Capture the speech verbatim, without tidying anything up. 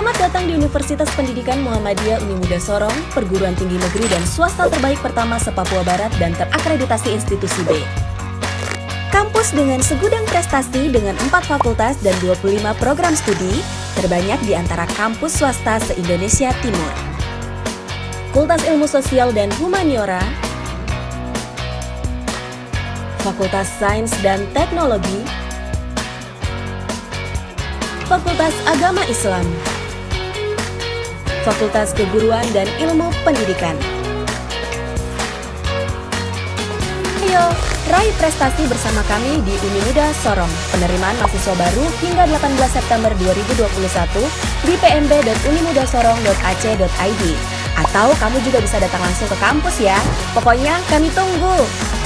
Selamat datang di Universitas Pendidikan Muhammadiyah Uni Muda Sorong, perguruan tinggi negeri dan swasta terbaik pertama se-Papua Barat dan terakreditasi institusi B. Kampus dengan segudang prestasi dengan empat fakultas dan dua puluh lima program studi, terbanyak di antara kampus swasta se-Indonesia Timur. Fakultas Ilmu Sosial dan Humaniora, Fakultas Sains dan Teknologi, Fakultas Agama Islam, Fakultas Keguruan dan Ilmu Pendidikan. Ayo, raih prestasi bersama kami di Uni Muda Sorong. Penerimaan mahasiswa baru hingga delapan belas September dua ribu dua puluh satu di p m b dot unimudasorong dot a c dot i d. Atau kamu juga bisa datang langsung ke kampus ya. Pokoknya kami tunggu.